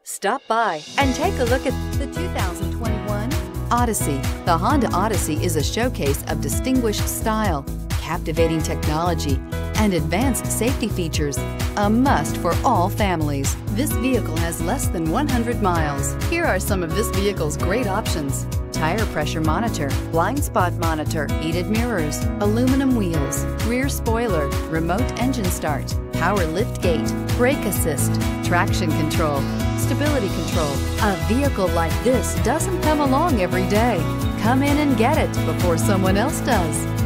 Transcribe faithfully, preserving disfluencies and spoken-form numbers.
Stop by and take a look at the two thousand twenty-one Odyssey. The Honda Odyssey is a showcase of distinguished style, captivating technology, and advanced safety features. A must for all families. This vehicle has less than one hundred miles. Here are some of this vehicle's great options: tire pressure monitor, blind spot monitor, heated mirrors, aluminum wheels, rear spoiler, remote engine start, power lift gate, brake assist, traction control, stability control. A vehicle like this doesn't come along every day. Come in and get it before someone else does.